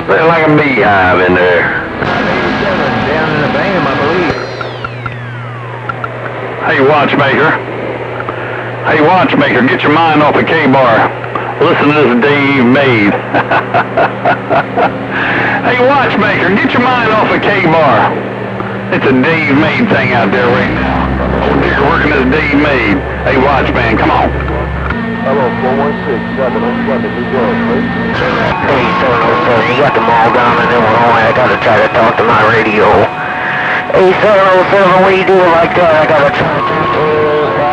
Looks like a beehive in there. Down in the bam, I believe. Hey, watchmaker. Hey, watchmaker, get your mind off the K-bar. Listen to this Dave made. Hey, watchmaker, get your mind off the K-bar. It's a Dave made thing out there right now. Oh, dear, working this Dave made. Hey, watchman, come on. Hello, 416-707, New York, please. Hey, 707, you got the mall down in Illinois. I gotta try to talk to my radio. Hey, 707, what do you do like that? I gotta try to talk to you.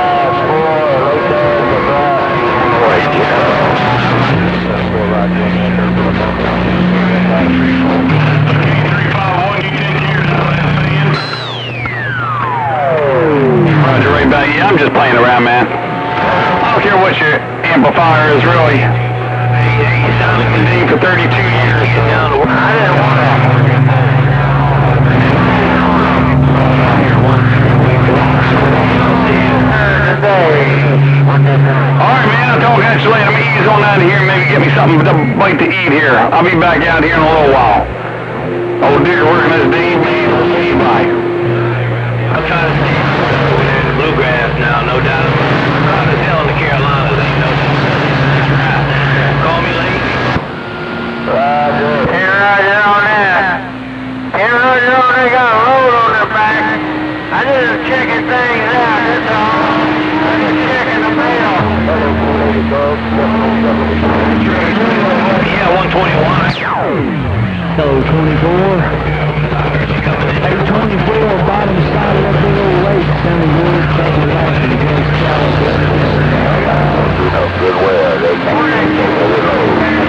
Roger, right back. Yeah, I'm just playing around, man. I don't care what your amplifier is, really. Hey, you sound like the name for 32 years. I didn't want to. Alright, man, I'll talk at you later. I'm ease on out of here and maybe get me something to bite to eat here. I'll be back out here in a little while. Oh, dear, working this Dave made. Okay, bye. I'm trying to see bluegrass now, no doubt. Out of hell in the Carolinas, ain't no doubt. Call me lazy. Roger. Hey, Roger on that. Hey, Roger on that. Got a load on their back. I just checking things out, that's all. I'm just checking the mail. Yeah, 121. Hello, 24. Hey, 24, bottom side of that big old lake, sounding good, taking life in New Excalibur. Good weather, they can't take a little.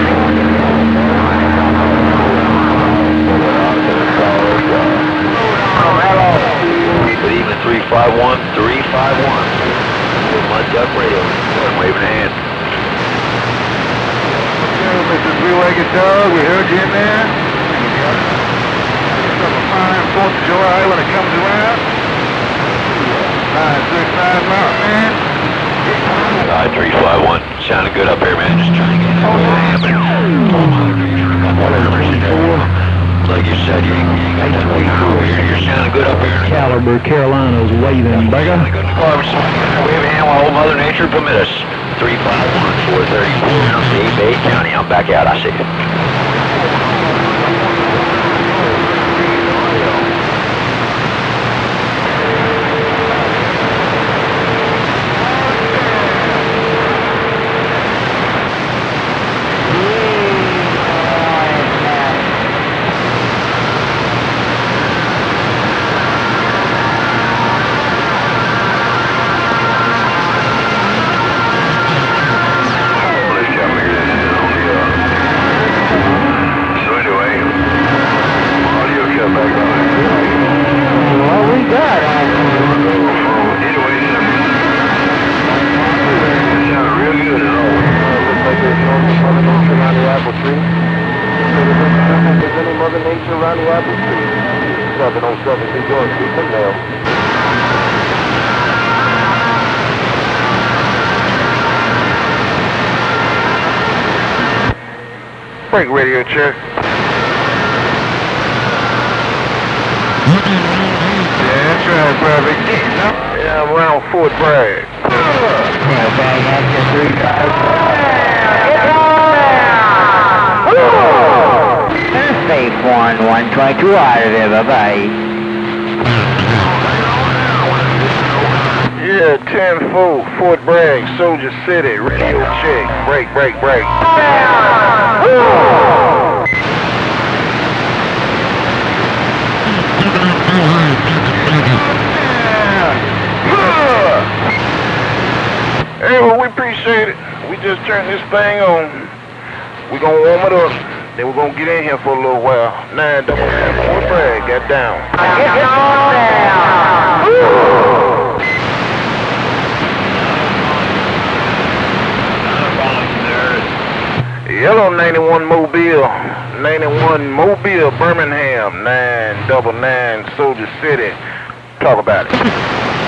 Hello. Good evening, 351, 351. Mud Duck Radio. Waving a hand. Okay, Mr. Three-Legged Dog, we heard you in there. Some fine 4th of July when it comes around. 969 Mountain Man. 351. Sounding good up here, man. Just trying to get it. Like you said, you ain't got that way through here. You're sounding good up here. Excalibur, Carolina's waving, bugger. We have a hand while old Mother Nature permit us. 351, 434, Bay County. I'm back out. I see you. Mother Nature around the apple tree. 707 New York, keep them there. Break radio check. Yeah, that's right, Bragg. Yeah, I'm around Fort Bragg. Safe 122 out of there, bye-bye. Yeah, 10-4, Fort Bragg, Soldier City, radio check. Break. Hey, well, we appreciate it. We just turned this thing on. We're gonna warm it up. Then we're gonna get in here for a little while. 9-1-1, Fort Bragg, get down. Get on down! Yellow 91 Mobile, 91 Mobile, Birmingham, 999 Soldier City. Talk about it.